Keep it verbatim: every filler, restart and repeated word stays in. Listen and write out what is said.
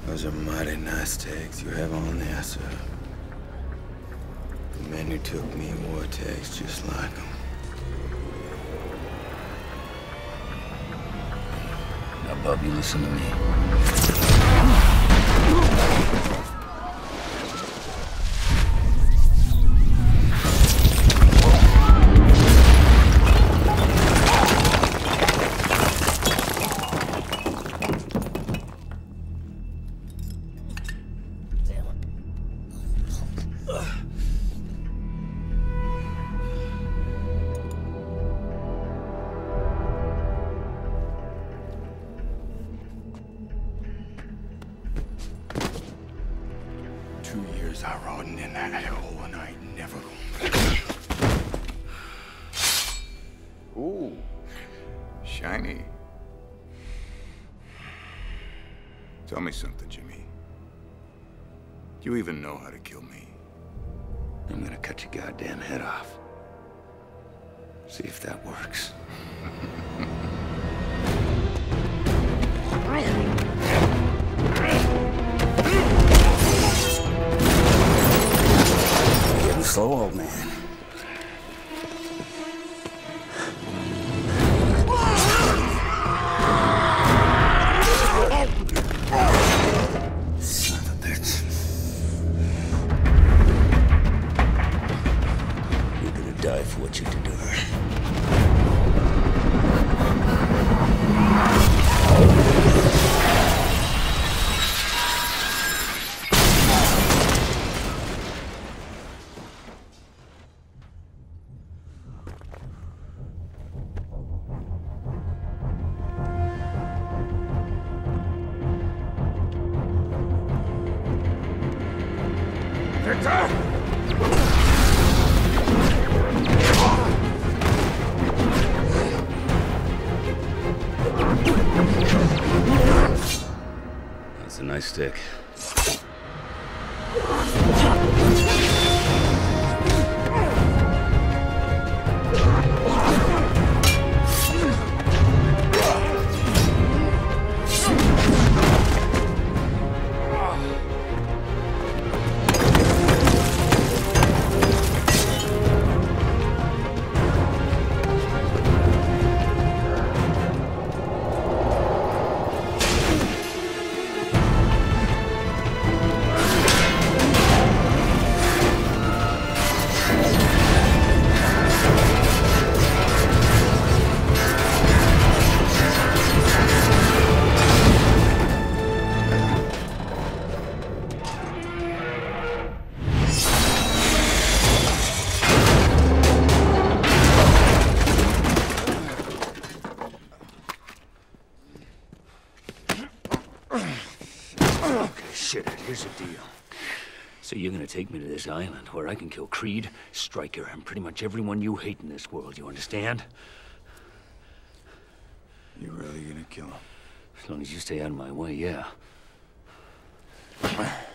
Those are mighty nice tags you have on there, sir. The men who took me wore tags just like them. Now, Bob, you listen to me. Two years I rotting in that hole and I ain't never going. Ooh, shiny. Tell me something, Jimmy. Do you even know how to kill me? I'm gonna cut your goddamn head off. See if that works. Getting slow, old man. Son of a bitch. You're gonna die for what you did to her. That's a nice stick. Shit, here's the deal. So you're gonna take me to this island where I can kill Creed, Stryker, and pretty much everyone you hate in this world, you understand? You really gonna kill him? As long as you stay out of my way, yeah.